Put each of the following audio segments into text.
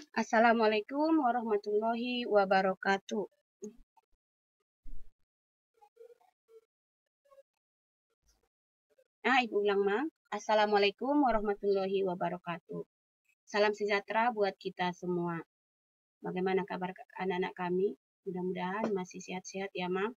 Assalamualaikum warahmatullahi wabarakatuh. Ibu ulang, Mang. Assalamualaikum warahmatullahi wabarakatuh. Salam sejahtera buat kita semua. Bagaimana kabar anak-anak kami? Mudah-mudahan masih sehat-sehat ya, Mang.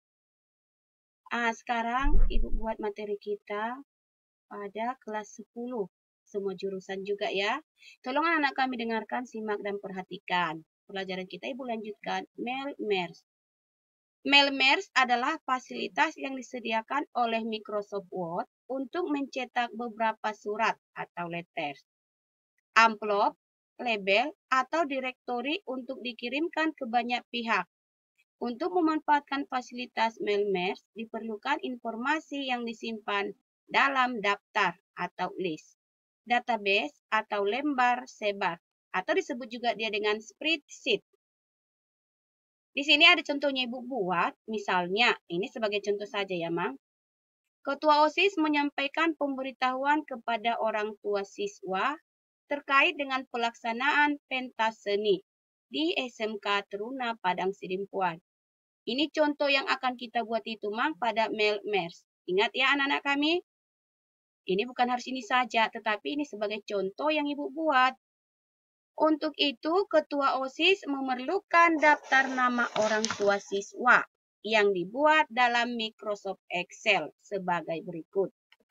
Sekarang Ibu buat materi kita pada kelas 10. Semua jurusan juga ya. Tolong anak-anak kami dengarkan, simak, dan perhatikan. Pelajaran kita Ibu lanjutkan. Mailmers. Mailmers adalah fasilitas yang disediakan oleh Microsoft Word untuk mencetak beberapa surat atau letters, amplop, label, atau direktori untuk dikirimkan ke banyak pihak. Untuk memanfaatkan fasilitas Mailmers, diperlukan informasi yang disimpan dalam daftar atau list, database atau lembar sebar, atau disebut juga dia dengan spreadsheet. Di sini ada contohnya Ibu buat, misalnya ini sebagai contoh saja ya, Mang. Ketua OSIS menyampaikan pemberitahuan kepada orang tua siswa terkait dengan pelaksanaan pentas seni di SMK Teruna Padang Sidimpuan. Ini contoh yang akan kita buat itu, Mang, pada Mailmers. Ingat ya anak-anak kami? Ini bukan harus ini saja, tetapi ini sebagai contoh yang Ibu buat. Untuk itu, Ketua OSIS memerlukan daftar nama orang tua siswa yang dibuat dalam Microsoft Excel sebagai berikut.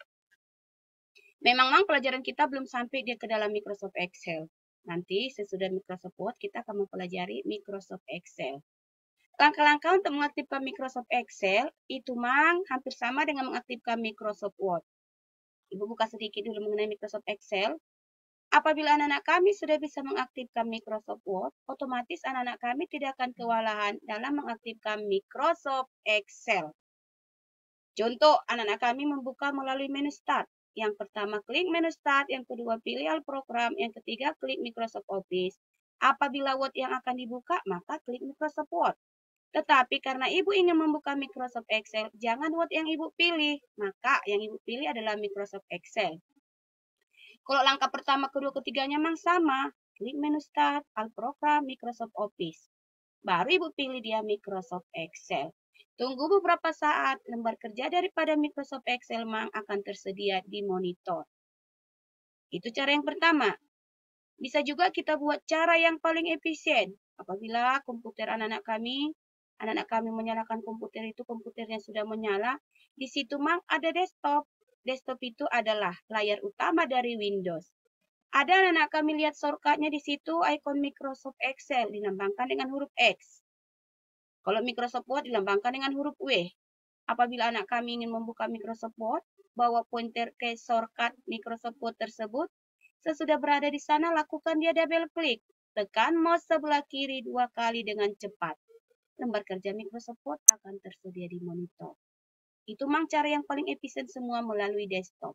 Memang pelajaran kita belum sampai dia ke dalam Microsoft Excel. Nanti sesudah Microsoft Word kita akan mempelajari Microsoft Excel. Langkah-langkah untuk mengaktifkan Microsoft Excel itu hampir sama dengan mengaktifkan Microsoft Word. Ibu buka sedikit dulu mengenai Microsoft Excel. Apabila anak-anak kami sudah bisa mengaktifkan Microsoft Word, otomatis anak-anak kami tidak akan kewalahan dalam mengaktifkan Microsoft Excel. Contoh, anak-anak kami membuka melalui menu Start. Yang pertama, klik menu Start. Yang kedua, pilih All Program. Yang ketiga, klik Microsoft Office. Apabila Word yang akan dibuka, maka klik Microsoft Word. Tetapi karena Ibu ingin membuka Microsoft Excel, jangan Word yang Ibu pilih. Maka yang Ibu pilih adalah Microsoft Excel. Kalau langkah pertama, kedua, ketiganya sama. Klik menu Start, All Program, Microsoft Office. Baru Ibu pilih dia Microsoft Excel. Tunggu beberapa saat, lembar kerja daripada Microsoft Excel akan tersedia di monitor. Itu cara yang pertama. Bisa juga kita buat cara yang paling efisien. Apabila komputer anak-anak kami menyalakan komputer itu, komputernya sudah menyala, di situ ada desktop. Desktop itu adalah layar utama dari Windows. Ada anak-anak kami lihat shortcutnya di situ, ikon Microsoft Excel dilambangkan dengan huruf X. Kalau Microsoft Word dilambangkan dengan huruf W. Apabila anak kami ingin membuka Microsoft Word, bawa pointer ke shortcut Microsoft Word tersebut. Sesudah berada di sana, lakukan dia double klik. Tekan mouse sebelah kiri 2 kali dengan cepat. Lembar kerja Microsoft Word akan tersedia di monitor. Itu cara yang paling efisien semua melalui desktop.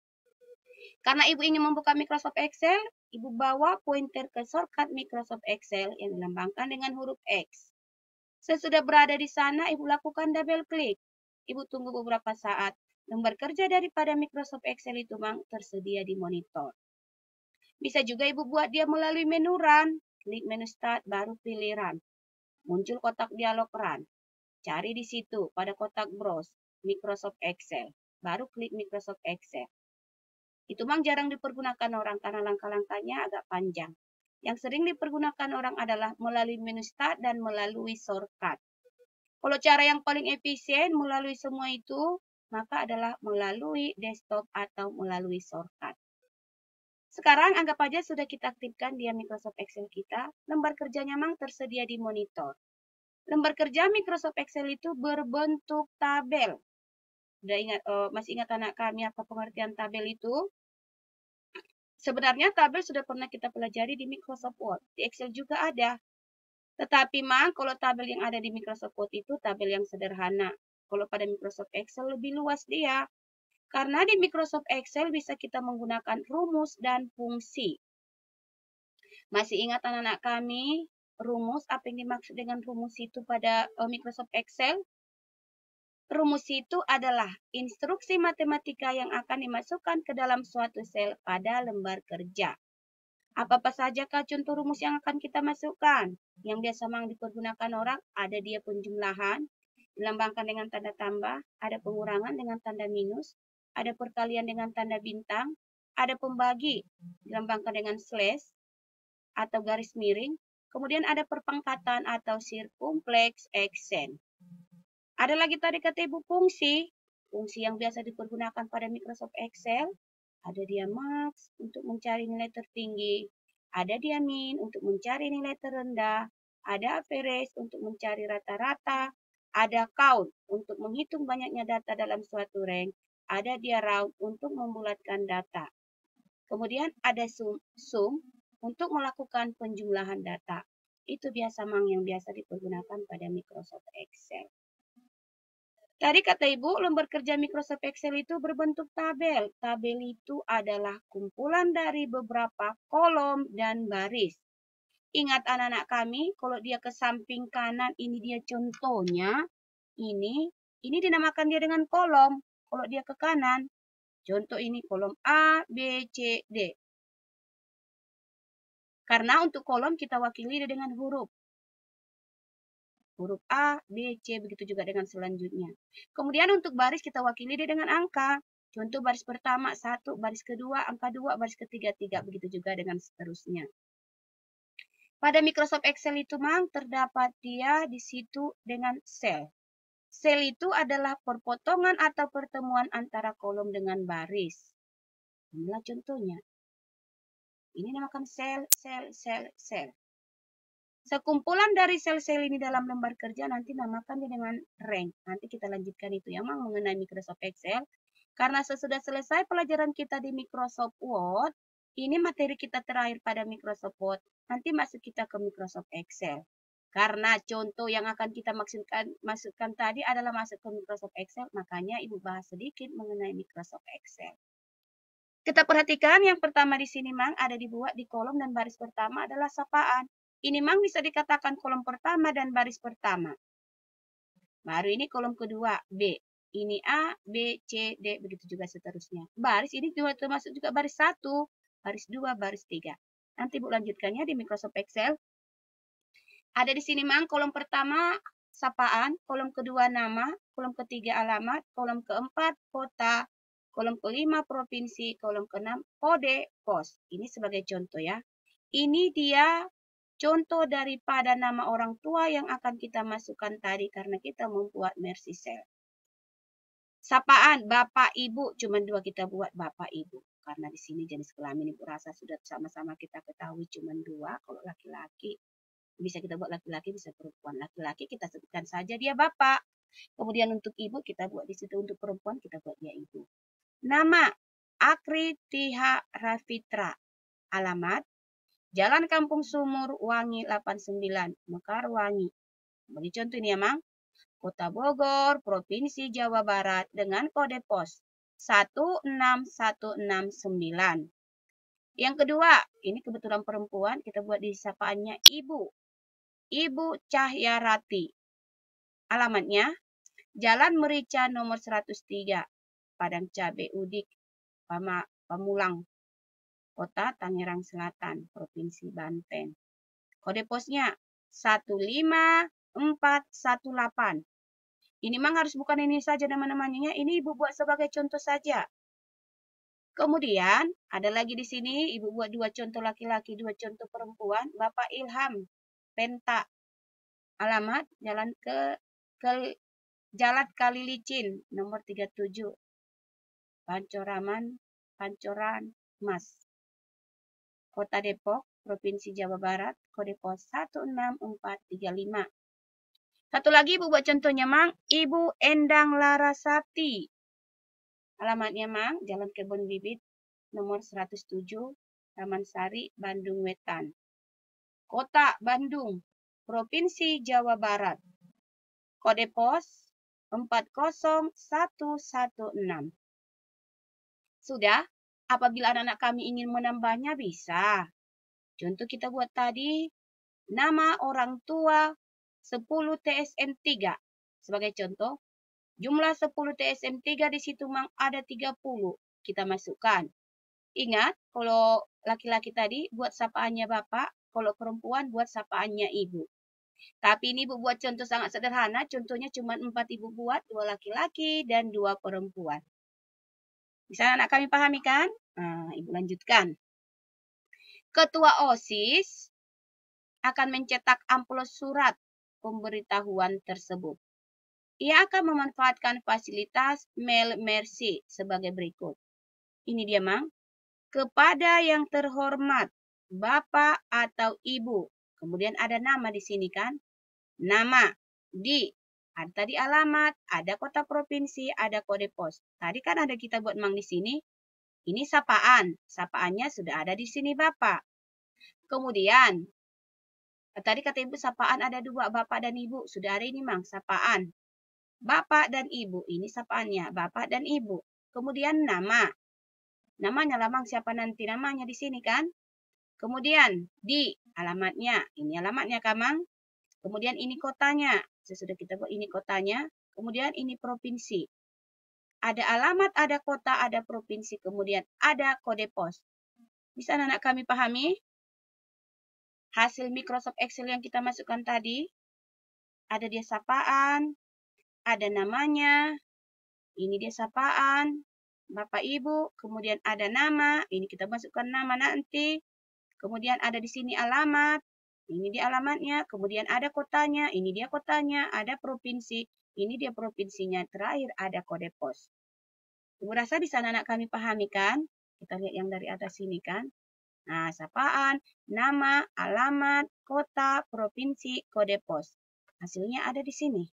Karena Ibu ingin membuka Microsoft Excel, Ibu bawa pointer ke shortcut Microsoft Excel yang dilambangkan dengan huruf X. Sesudah berada di sana, Ibu lakukan double klik. Ibu tunggu beberapa saat. Lembar kerja daripada Microsoft Excel itu tersedia di monitor. Bisa juga Ibu buat dia melalui menu Run. Klik menu Start, baru pilih Run. Muncul kotak dialog Run. Cari di situ pada kotak Browse, Microsoft Excel. Baru klik Microsoft Excel. Itu jarang dipergunakan orang karena langkah-langkahnya agak panjang. Yang sering dipergunakan orang adalah melalui menu Start dan melalui shortcut. Kalau cara yang paling efisien melalui semua itu, maka adalah melalui desktop atau melalui shortcut. Sekarang anggap aja sudah kita aktifkan di Microsoft Excel kita, lembar kerjanya tersedia di monitor. Lembar kerja Microsoft Excel itu berbentuk tabel. Masih ingat anak kami apa pengertian tabel itu? Sebenarnya tabel sudah pernah kita pelajari di Microsoft Word. Di Excel juga ada. Tetapi kalau tabel yang ada di Microsoft Word itu tabel yang sederhana. Kalau pada Microsoft Excel lebih luas dia. Karena di Microsoft Excel bisa kita menggunakan rumus dan fungsi. Masih ingat anak-anak kami rumus? Apa yang dimaksud dengan rumus itu pada Microsoft Excel? Rumus itu adalah instruksi matematika yang akan dimasukkan ke dalam suatu sel pada lembar kerja. Apa-apa sajakah contoh rumus yang akan kita masukkan? Yang biasa memang dipergunakan orang, ada dia penjumlahan, dilambangkan dengan tanda tambah, ada pengurangan dengan tanda minus, ada perkalian dengan tanda bintang, ada pembagi, dilambangkan dengan slash atau garis miring, kemudian ada perpangkatan atau sirkumpleks accent. Ada lagi tadi kata Ibu fungsi. Fungsi yang biasa dipergunakan pada Microsoft Excel. Ada dia max untuk mencari nilai tertinggi. Ada dia min untuk mencari nilai terendah. Ada average untuk mencari rata-rata. Ada count untuk menghitung banyaknya data dalam suatu rank. Ada dia round untuk membulatkan data. Kemudian ada sum untuk melakukan penjumlahan data. Itu biasa yang biasa dipergunakan pada Microsoft Excel. Tadi kata Ibu, lembar kerja Microsoft Excel itu berbentuk tabel. Tabel itu adalah kumpulan dari beberapa kolom dan baris. Ingat anak-anak kami, kalau dia ke samping kanan, ini dia contohnya. Ini dinamakan dia dengan kolom. Kalau dia ke kanan, contoh ini kolom A, B, C, D. Karena untuk kolom kita wakili dengan huruf. Huruf A, B, C, begitu juga dengan selanjutnya. Kemudian untuk baris kita wakili dia dengan angka. Contoh baris pertama 1, baris kedua angka 2, baris ketiga 3, begitu juga dengan seterusnya. Pada Microsoft Excel itu terdapat dia di situ dengan sel. Sel itu adalah perpotongan atau pertemuan antara kolom dengan baris. Inilah contohnya. Ini dinamakan sel, sel, sel, sel. Sekumpulan dari sel-sel ini dalam lembar kerja nanti namakan dengan rank. Nanti kita lanjutkan itu ya, mengenai Microsoft Excel. Karena sesudah selesai pelajaran kita di Microsoft Word, ini materi kita terakhir pada Microsoft Word. Nanti masuk kita ke Microsoft Excel. Karena contoh yang akan kita masukkan tadi adalah masuk ke Microsoft Excel, makanya Ibu bahas sedikit mengenai Microsoft Excel. Kita perhatikan yang pertama di sini ada dibuat di kolom dan baris pertama adalah sapaan. Ini bisa dikatakan kolom pertama dan baris pertama. Baru ini kolom kedua, B. Ini A, B, C, D, begitu juga seterusnya. Baris ini juga termasuk juga baris 1, baris 2, baris 3. Nanti Bu lanjutkannya di Microsoft Excel. Ada di sini kolom pertama sapaan, kolom kedua nama, kolom ketiga alamat, kolom keempat kota, kolom kelima provinsi, kolom keenam kode pos. Ini sebagai contoh ya. Ini dia contoh daripada nama orang tua yang akan kita masukkan tadi karena kita membuat merge cell. Sapaan Bapak Ibu, cuma 2 kita buat Bapak Ibu. Karena di sini jenis kelamin Ibu rasa sudah sama-sama kita ketahui cuma 2. Kalau laki-laki bisa kita buat laki-laki, bisa perempuan. Laki-laki kita sebutkan saja dia Bapak. Kemudian untuk Ibu kita buat di situ, untuk perempuan kita buat dia Ibu. Nama Akri Tiha Rafitra. Alamat Jalan Kampung Sumur Wangi 89, Mekarwangi. Bagi contoh ini ya, Kota Bogor, Provinsi Jawa Barat dengan kode pos 16169. Yang kedua, ini kebetulan perempuan, kita buat di sapaannya Ibu. Ibu Cahyarati. Alamatnya Jalan Merica nomor 103, Padang Cabe Udik, Pamulang, Kota Tangerang Selatan, Provinsi Banten. Kode posnya 15418. Ini harus bukan ini saja nama-namanya. Ini Ibu buat sebagai contoh saja. Kemudian ada lagi di sini Ibu buat 2 contoh laki-laki, 2 contoh perempuan. Bapak Ilham Penta. Alamat Jalan Jalan Kalilicin nomor 37. Pancoran Mas. Kota Depok, Provinsi Jawa Barat, kode pos 16435. Satu lagi Ibu buat contohnya Ibu Endang Larasati. Alamatnya Jalan Kebun Bibit nomor 107, Taman Sari, Bandung Wetan. Kota Bandung, Provinsi Jawa Barat. Kode pos 40116. Sudah? Apabila anak-anak kami ingin menambahnya bisa. Contoh kita buat tadi, nama orang tua 10 TSM 3. Sebagai contoh, jumlah 10 TSM 3 di situ ada 30. Kita masukkan. Ingat, kalau laki-laki tadi buat sapaannya bapak, kalau perempuan buat sapaannya ibu. Tapi ini ibu buat contoh sangat sederhana, contohnya cuma 4 ibu buat, 2 laki-laki dan 2 perempuan. Bisa anak kami pahami kan? Nah, ibu lanjutkan. Ketua OSIS akan mencetak amplop surat pemberitahuan tersebut. Ia akan memanfaatkan fasilitas Mail Mercy sebagai berikut. Ini dia, Mang. Kepada yang terhormat, Bapak atau Ibu. Kemudian ada nama di sini kan? Nama, ada tadi alamat, ada kota provinsi, ada kode pos. Tadi kan ada kita buat Mang di sini. Ini sapaan. Sapaannya sudah ada di sini Bapak. Kemudian, tadi kata Ibu sapaan ada 2, Bapak dan Ibu. Sudah ada ini Mang, sapaan. Bapak dan Ibu, ini sapaannya, Bapak dan Ibu. Kemudian nama. Namanya lah Mang, siapa nanti namanya di sini kan? Kemudian alamatnya, ini alamatnya kan Mang? Kemudian ini kotanya, sesudah kita buat ini kotanya. Kemudian ini provinsi. Ada alamat, ada kota, ada provinsi, kemudian ada kode pos. Bisa anak kami pahami? Hasil Microsoft Excel yang kita masukkan tadi, ada dia sapaan, ada namanya, ini dia sapaan, Bapak Ibu, kemudian ada nama, ini kita masukkan nama nanti, kemudian ada di sini alamat, ini dia alamatnya, kemudian ada kotanya, ini dia kotanya, ada provinsi, ini dia provinsinya, terakhir ada kode pos. Ibu rasa bisa anak kami pahami kan? Kita lihat yang dari atas sini kan. Nah, sapaan, nama, alamat, kota, provinsi, kode pos. Hasilnya ada di sini.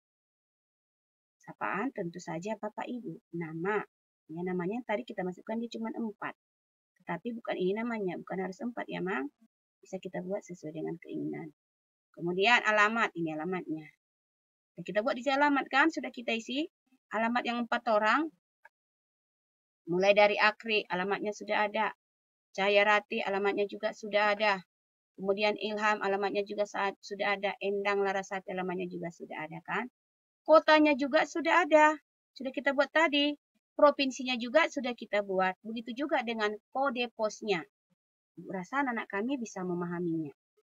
Sapaan tentu saja Bapak Ibu. Nama. Ya, namanya tadi kita masukkan dia cuma 4. Tetapi bukan ini namanya. Bukan harus 4 ya, Mang. Bisa kita buat sesuai dengan keinginan. Kemudian alamat. Ini alamatnya. Dan kita buat di sini alamat kan. Sudah kita isi. Alamat yang 4 orang. Mulai dari Akri. Alamatnya sudah ada. Cahaya Rati. Alamatnya juga sudah ada. Kemudian Ilham. Alamatnya juga sudah ada. Endang Larasati. Alamatnya juga sudah ada kan. Kotanya juga sudah ada. Sudah kita buat tadi. Provinsinya juga sudah kita buat. Begitu juga dengan kode posnya. Rasa anak kami bisa memahaminya.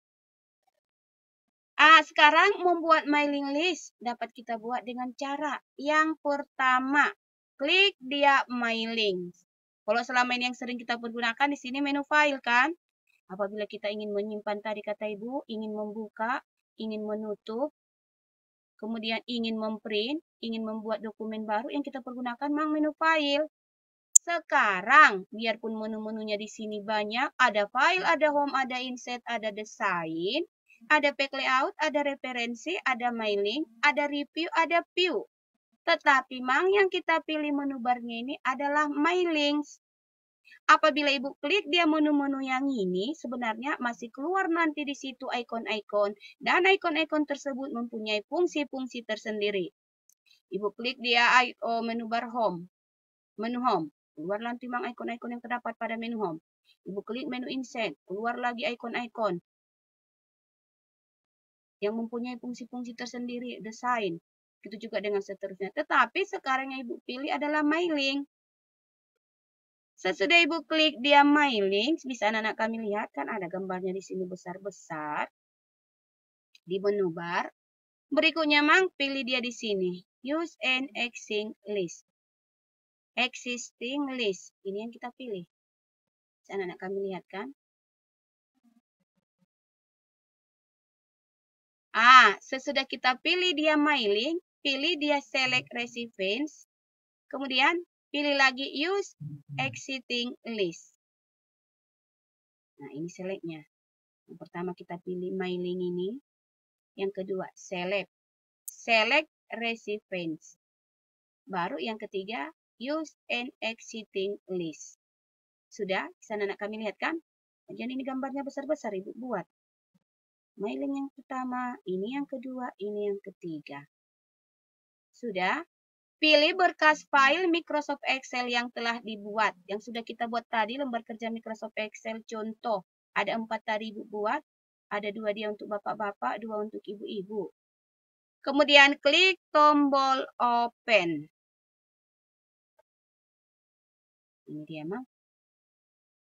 Sekarang membuat mailing list dapat kita buat dengan cara. Yang pertama, klik dia mailing. Kalau selama ini yang sering kita pergunakan di sini menu file kan. Apabila kita ingin menyimpan tadi kata Ibu, ingin membuka, ingin menutup, kemudian ingin memprint, ingin membuat dokumen baru yang kita pergunakan Mang menu file. Sekarang, biarpun menu-menunya di sini banyak, ada file, ada home, ada insert, ada desain, ada pack layout, ada referensi, ada mailing, ada review, ada view. Tetapi Mang yang kita pilih menu barnya ini adalah mailings. Apabila Ibu klik dia menu-menu yang ini, sebenarnya masih keluar nanti di situ ikon-ikon. Dan ikon-ikon tersebut mempunyai fungsi-fungsi tersendiri. Ibu klik dia menu bar home. Menu home. Keluar nanti Mang ikon-ikon yang terdapat pada menu home. Ibu klik menu insert. Keluar lagi ikon-ikon. Yang mempunyai fungsi-fungsi tersendiri. Desain. Begitu juga dengan seterusnya. Tetapi sekarang yang Ibu pilih adalah mailing. Sesudah Ibu klik dia mailing, bisa anak-anak kami lihat kan ada gambarnya di sini besar-besar di menu bar. Berikutnya Mang pilih dia di sini, use an existing list. Existing list, ini yang kita pilih. Bisa anak-anak kami lihat kan? Sesudah kita pilih dia mailing, pilih dia select recipients, kemudian pilih lagi use existing list. Nah, ini selectnya. Yang pertama kita pilih mailing ini. Yang kedua, select recipients. Baru yang ketiga, use an existing list. Sudah, bisa anak kami lihat kan? Jadi ini gambarnya besar-besar Ibu buat. Mailing yang pertama, ini yang kedua, ini yang ketiga. Sudah, pilih berkas file Microsoft Excel yang telah dibuat. Yang sudah kita buat tadi, lembar kerja Microsoft Excel contoh. Ada 4 tadi Ibu buat. Ada 2 dia untuk bapak-bapak, 2 untuk ibu-ibu. Kemudian klik tombol open. Ini dia Mang.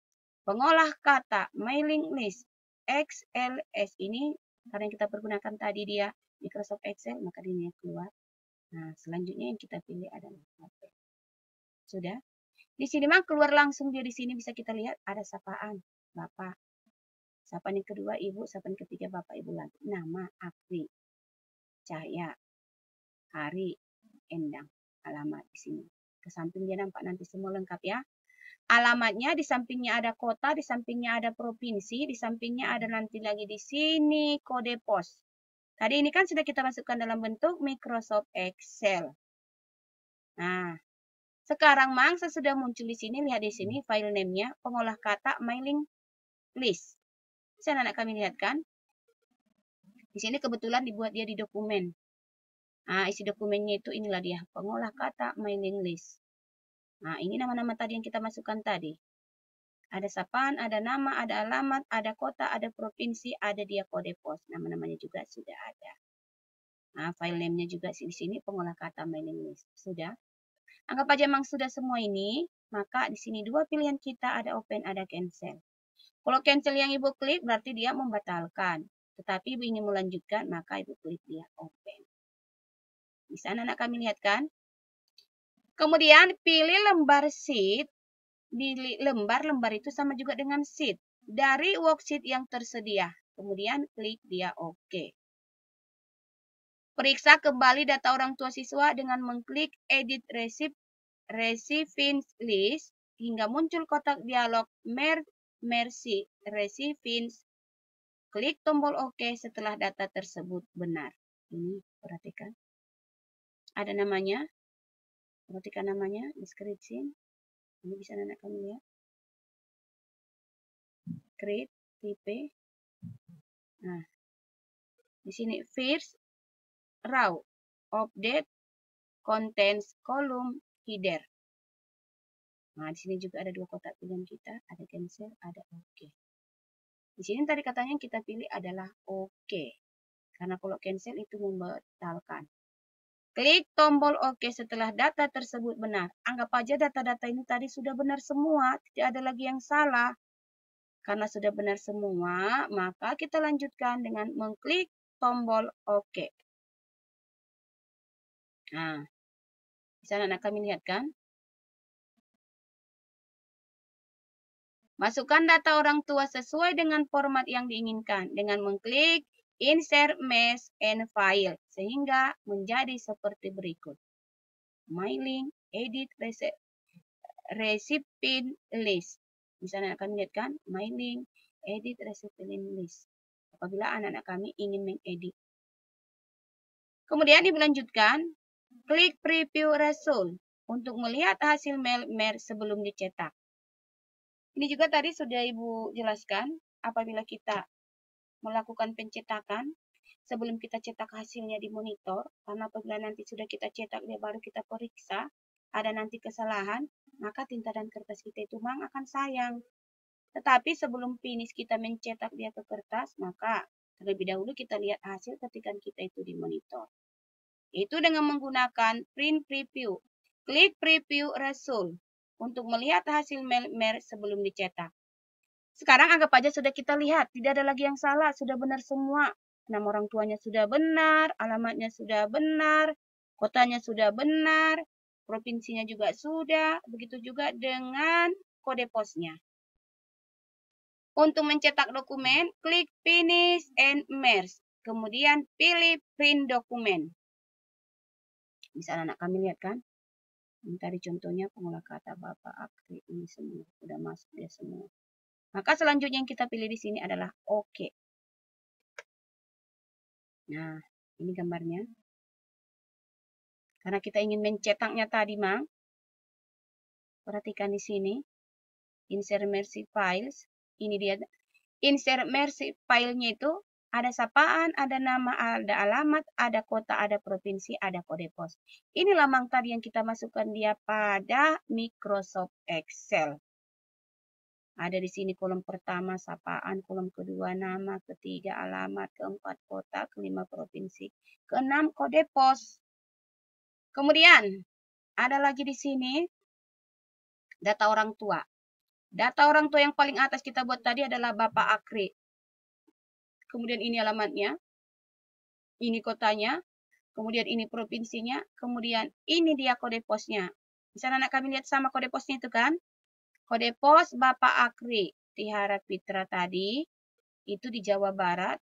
Pengolah kata mailing list XLS ini karena kita pergunakan tadi dia Microsoft Excel, maka dia keluar. Nah, selanjutnya yang kita pilih adalah open. Sudah. Di sini mah keluar langsung dia di sini bisa kita lihat ada sapaan Bapak. Sapaan yang kedua Ibu, sapaan ketiga Bapak Ibu lagi. Nama, Akri, Cahya, Hari, Endang, alamat di sini. Ke samping dia nampak nanti semua lengkap ya. Alamatnya di sampingnya ada kota, di sampingnya ada provinsi, di sampingnya ada nanti lagi di sini kode pos. Tadi ini kan sudah kita masukkan dalam bentuk Microsoft Excel. Nah, sekarang Mang sudah muncul di sini, lihat di sini file name-nya, pengolah kata mailing list. Bisa anak kami lihat kan? Di sini kebetulan dibuat dia di dokumen. Nah, isi dokumennya itu inilah dia, pengolah kata mailing list. Nah, ini nama-nama tadi yang kita masukkan tadi. Ada sapaan, ada nama, ada alamat, ada kota, ada provinsi, ada dia kode pos. Nama-namanya juga sudah ada. Nah, file name-nya juga di sini pengolah kata mailing list. Sudah. Anggap aja memang sudah semua ini, maka di sini dua pilihan kita ada open, ada cancel. Kalau cancel yang Ibu klik berarti dia membatalkan. Tetapi Ibu ingin melanjutkan, maka Ibu klik dia open. Di sana anak kami lihat kan? Kemudian pilih lembar sheet. Di lembar itu sama juga dengan sheet. Dari worksheet yang tersedia. Kemudian klik dia OK. Periksa kembali data orang tua siswa dengan mengklik Edit Recipients List. Hingga muncul kotak dialog Mercy Recipients. Klik tombol OK setelah data tersebut benar. Ini perhatikan. Ada namanya. Perhatikan namanya. Description. Ini bisa anak kami lihat. Create, tipe. Nah, di sini first row, update, contents, column, header. Nah, di sini juga ada dua kotak pilihan kita, ada cancel, ada OK. Di sini tadi katanya yang kita pilih adalah OK. Karena kalau cancel itu membatalkan. Klik tombol OK setelah data tersebut benar. Anggap aja data-data ini tadi sudah benar semua, tidak ada lagi yang salah. Karena sudah benar semua, maka kita lanjutkan dengan mengklik tombol OK. Nah, bisa anak kami lihat kan? Masukkan data orang tua sesuai dengan format yang diinginkan dengan mengklik Insert Mesh and File sehingga menjadi seperti berikut. Mailing, Edit Recipient List. Misalnya akan lihat kan, mailing, edit recipient list. Apabila anak-anak kami ingin mengedit. Kemudian dilanjutkan, klik preview result untuk melihat hasil mail sebelum dicetak. Ini juga tadi sudah Ibu jelaskan, apabila kita melakukan pencetakan, sebelum kita cetak hasilnya di monitor, karena apabila nanti sudah kita cetak, dia baru kita periksa, ada nanti kesalahan, maka tinta dan kertas kita itu memang akan sayang. Tetapi sebelum finish kita mencetak dia ke kertas, maka terlebih dahulu kita lihat hasil ketikan kita itu di monitor. Itu dengan menggunakan print preview. Klik preview result untuk melihat hasil mail sebelum dicetak. Sekarang anggap aja sudah kita lihat, tidak ada lagi yang salah, sudah benar semua. Nama orang tuanya sudah benar, alamatnya sudah benar, kotanya sudah benar, provinsinya juga sudah, begitu juga dengan kode posnya. Untuk mencetak dokumen, klik Finish and Merge. Kemudian pilih Print Dokumen. Bisa anak kami lihat kan? Ini tadi contohnya pengolah kata Bapak Akri ini semua. Sudah masuk dia semua. Maka selanjutnya yang kita pilih di sini adalah OK. Nah, ini gambarnya. Karena kita ingin mencetaknya tadi, Mang. Perhatikan di sini. Insert Merge Files. Ini dia. Insert Merge File-nya itu ada sapaan, ada nama, ada alamat, ada kota, ada provinsi, ada kode pos. Inilah Mang tadi yang kita masukkan dia pada Microsoft Excel. Ada di sini kolom pertama sapaan, kolom kedua nama, ketiga alamat, keempat kota, kelima provinsi, keenam kode pos. Kemudian ada lagi di sini data orang tua. Data orang tua yang paling atas kita buat tadi adalah Bapak Akri. Kemudian ini alamatnya, ini kotanya, kemudian ini provinsinya, kemudian ini dia kode posnya. Bisa anak kami lihat sama kode posnya itu kan? Kode pos Bapak Akri Tihara Pitra tadi, itu di Jawa Barat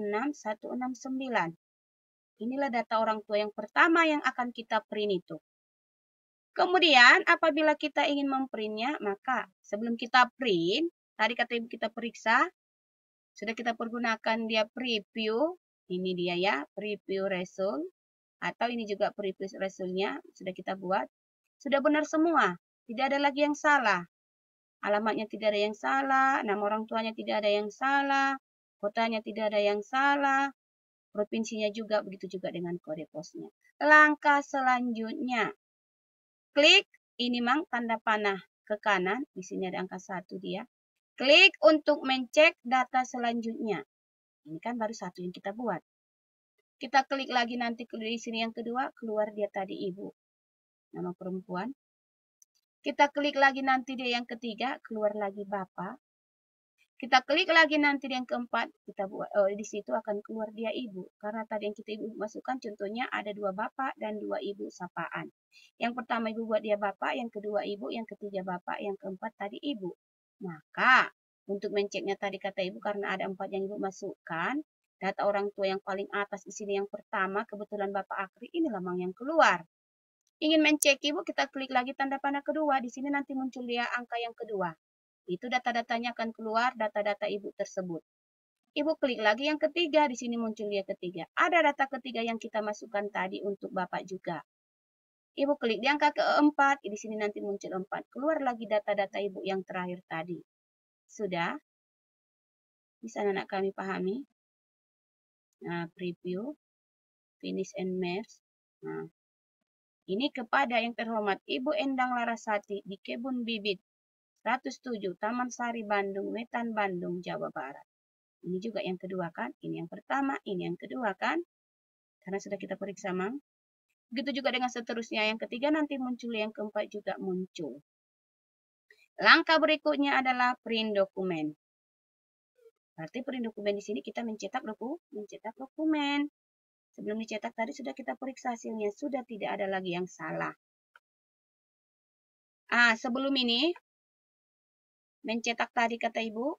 16169. Inilah data orang tua yang pertama yang akan kita print itu. Kemudian apabila kita ingin memprintnya, maka sebelum kita print, tadi kata ibu kita periksa, sudah kita pergunakan dia preview, ini dia ya, preview result, atau ini juga preview resultnya, sudah kita buat. Sudah benar semua, tidak ada lagi yang salah. Alamatnya tidak ada yang salah, nama orang tuanya tidak ada yang salah, kotanya tidak ada yang salah, provinsinya juga, begitu juga dengan kode posnya. Langkah selanjutnya, klik ini mang tanda panah ke kanan, di sini ada angka 1 dia. Klik untuk mencek data selanjutnya. Ini kan baru satu yang kita buat. Kita klik lagi nanti di sini yang kedua, keluar dia tadi ibu. Nama perempuan. Kita klik lagi nanti dia yang ketiga, keluar lagi bapak. Kita klik lagi nanti yang keempat, kita buat di situ akan keluar dia ibu. Karena tadi yang kita ibu masukkan contohnya ada 2 bapak dan 2 ibu sapaan. Yang pertama ibu buat dia bapak, yang kedua ibu, yang ketiga bapak, yang keempat tadi ibu. Maka untuk menceknya tadi kata ibu karena ada 4 yang ibu masukkan, data orang tua yang paling atas di sini yang pertama kebetulan Bapak Akri ini lamang yang keluar. Ingin mencek ibu kita klik lagi tanda panah kedua, di sini nanti muncul dia angka yang kedua. Itu data-datanya akan keluar, data-data ibu tersebut. Ibu klik lagi yang ketiga, di sini muncul dia ketiga. Ada data ketiga yang kita masukkan tadi untuk Bapak juga. Ibu klik di angka keempat, di sini nanti muncul 4. Keluar lagi data-data ibu yang terakhir tadi. Sudah? Bisa anak kami pahami? Nah, preview, finish and merge. Nah, ini kepada yang terhormat Ibu Endang Larasati di Kebun Bibit 107, Taman Sari, Bandung, Wetan, Bandung, Jawa Barat. Ini juga yang kedua kan? Ini yang pertama, ini yang kedua kan? Karena sudah kita periksa, Mang. Begitu juga dengan seterusnya. Yang ketiga nanti muncul, yang keempat juga muncul. Langkah berikutnya adalah print dokumen. Berarti print dokumen di sini kita mencetak dokumen. Sebelum dicetak tadi sudah kita periksa hasilnya. Sudah tidak ada lagi yang salah. Sebelum ini, mencetak tadi kata ibu,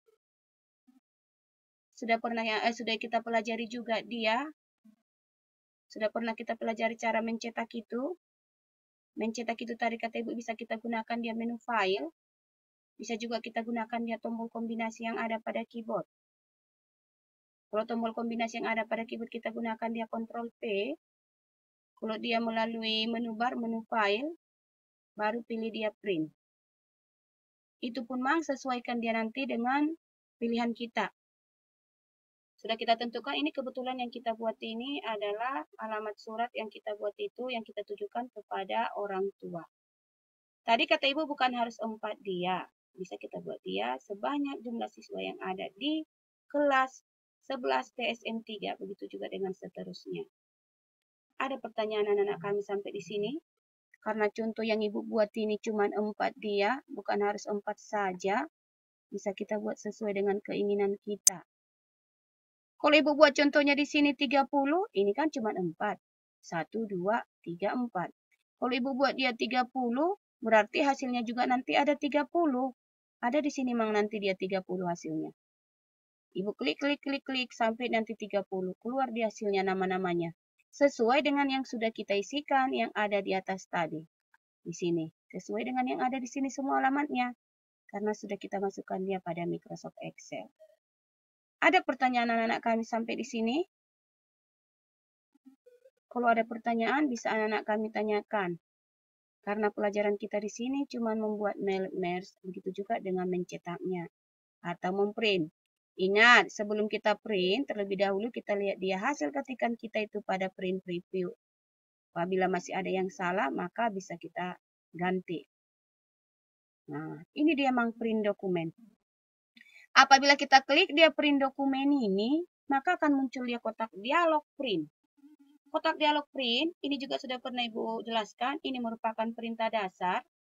sudah kita pelajari juga dia. Sudah pernah kita pelajari cara mencetak itu. Mencetak itu tadi kata ibu bisa kita gunakan dia menu file. Bisa juga kita gunakan dia tombol kombinasi yang ada pada keyboard. Kalau tombol kombinasi yang ada pada keyboard kita gunakan dia Ctrl P. Kalau dia melalui menu bar, menu file, baru pilih dia print. Itu pun Mang sesuaikan dia nanti dengan pilihan kita. Sudah kita tentukan ini kebetulan yang kita buat ini adalah alamat surat yang kita buat itu yang kita tujukan kepada orang tua. Tadi kata ibu bukan harus 4 dia. Bisa kita buat dia sebanyak jumlah siswa yang ada di kelas 11 TSM 3. Begitu juga dengan seterusnya. Ada pertanyaan anak-anak kami sampai di sini? Karena contoh yang ibu buat ini cuma 4 dia. Bukan harus 4 saja. Bisa kita buat sesuai dengan keinginan kita. Kalau ibu buat contohnya di sini 30, ini kan cuma 4. 1, 2, 3, 4. Kalau ibu buat dia 30, berarti hasilnya juga nanti ada 30. Ada di sini Mang nanti dia 30 hasilnya. Ibu klik sampai nanti 30. Keluar di hasilnya nama-namanya. Sesuai dengan yang sudah kita isikan yang ada di atas tadi. Di sini. Sesuai dengan yang ada di sini semua alamatnya. Karena sudah kita masukkan dia pada Microsoft Excel. Ada pertanyaan anak-anak kami sampai di sini? Kalau ada pertanyaan bisa anak-anak kami tanyakan. Karena pelajaran kita di sini cuma membuat merge, begitu juga dengan mencetaknya atau memprint. Ingat, sebelum kita print, terlebih dahulu kita lihat dia hasil ketikan kita itu pada print preview. Apabila masih ada yang salah, maka bisa kita ganti. Nah, ini dia Mang print dokumen. Apabila kita klik dia print dokumen ini, maka akan muncul dia kotak dialog print. Kotak dialog print, ini juga sudah pernah Ibu jelaskan, ini merupakan perintah dasar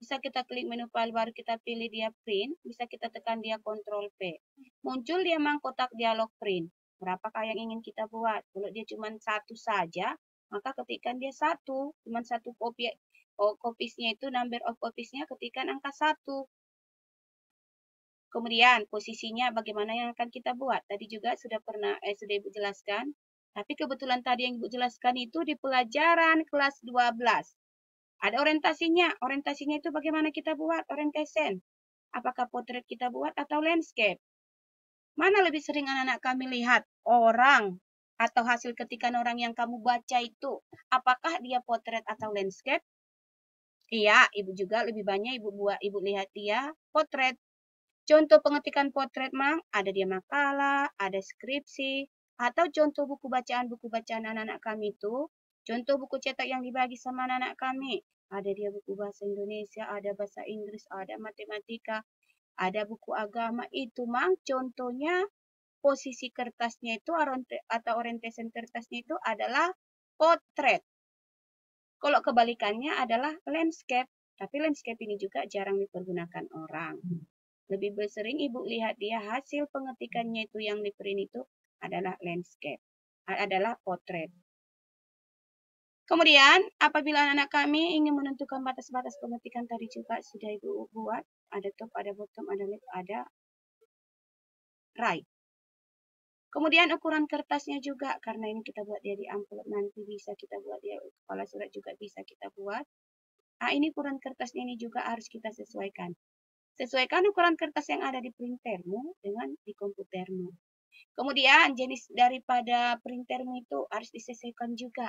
Bisa kita klik menu file, baru kita pilih dia print, bisa kita tekan dia Ctrl P. Muncul dia kotak dialog print. Berapakah yang ingin kita buat? Kalau dia cuma satu saja, maka ketikkan dia satu. Cuma satu kopi, copiesnya itu number of copiesnya ketikkan angka 1. Kemudian posisinya bagaimana yang akan kita buat. Tadi juga sudah Ibu jelaskan. Tapi kebetulan tadi yang Ibu jelaskan itu di pelajaran kelas 12. Ada orientasinya. Orientasinya itu bagaimana kita buat orientation. Apakah potret kita buat atau landscape? Mana lebih sering anak-anak kami lihat? Orang atau hasil ketikan orang yang kamu baca itu. Apakah dia potret atau landscape? Iya, Ibu juga lebih banyak Ibu lihat dia potret. Contoh pengetikan potret, ada dia makalah, ada skripsi, atau contoh buku bacaan anak-anak kami itu. Contoh buku cetak yang dibagi sama anak-anak kami. Ada dia buku bahasa Indonesia, ada bahasa Inggris, ada matematika, ada buku agama. Itu, contohnya posisi kertasnya itu atau orientation kertasnya itu adalah potret. Kalau kebalikannya adalah landscape. Tapi landscape ini juga jarang dipergunakan orang. Lebih sering Ibu lihat dia hasil pengetikannya itu yang di print itu adalah landscape, adalah potret. Kemudian, apabila anak kami ingin menentukan batas-batas pengetikan tadi juga sudah Ibu buat. Ada top, ada bottom, ada left, ada right. Kemudian ukuran kertasnya juga, karena ini kita buat dia di amplop, nanti bisa kita buat dia kepala surat juga bisa kita buat. Nah, ini ukuran kertasnya ini juga harus kita sesuaikan. Sesuaikan ukuran kertas yang ada di printermu dengan di komputermu. Kemudian jenis daripada printermu itu harus disesuaikan juga.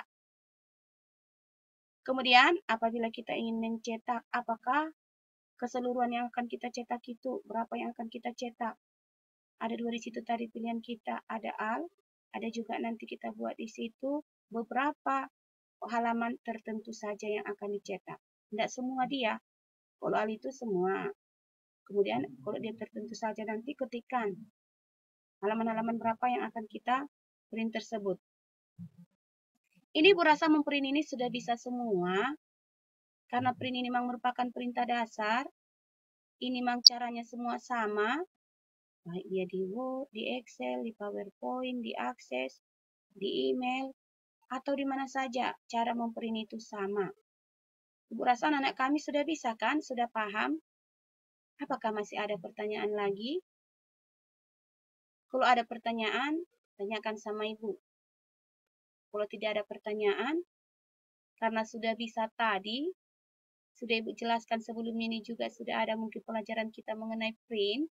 Kemudian apabila kita ingin mencetak, apakah keseluruhan yang akan kita cetak itu, berapa yang akan kita cetak. Ada 2 di situ tadi pilihan kita, ada al, ada juga nanti kita buat di situ beberapa halaman tertentu saja yang akan dicetak. Tidak semua dia, kalau al itu semua. Kemudian kalau dia tertentu saja nanti ketikkan halaman-halaman berapa yang akan kita print tersebut. Ini Bu rasa memprint ini sudah bisa semua. Karena print ini memang merupakan perintah dasar. Ini memang caranya semua sama. Baik dia di Word, di Excel, di PowerPoint, di Access, di email, atau di mana saja cara memprint itu sama. Ibu rasa anak-anak kami sudah bisa kan? Sudah paham? Apakah masih ada pertanyaan lagi? Kalau ada pertanyaan, tanyakan sama Ibu. Kalau tidak ada pertanyaan, karena sudah bisa tadi, sudah Ibu jelaskan sebelum ini juga sudah ada mungkin pelajaran kita mengenai print.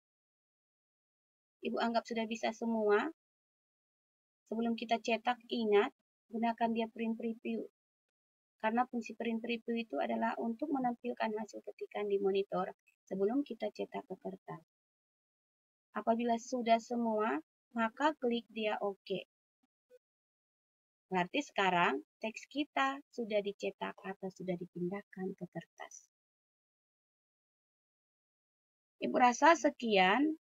Ibu anggap sudah bisa semua. Sebelum kita cetak, ingat, gunakan dia print preview. Karena fungsi print preview itu adalah untuk menampilkan hasil ketikan di monitor sebelum kita cetak ke kertas. Apabila sudah semua, maka klik dia OK. Berarti sekarang teks kita sudah dicetak atau sudah dipindahkan ke kertas. Ibu rasa sekian.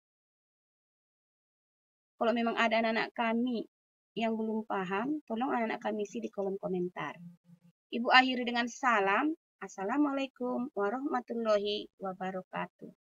Kalau memang ada anak-anak kami yang belum paham, tolong anak-anak kami isi di kolom komentar. Ibu akhiri dengan salam. Assalamualaikum warahmatullahi wabarakatuh.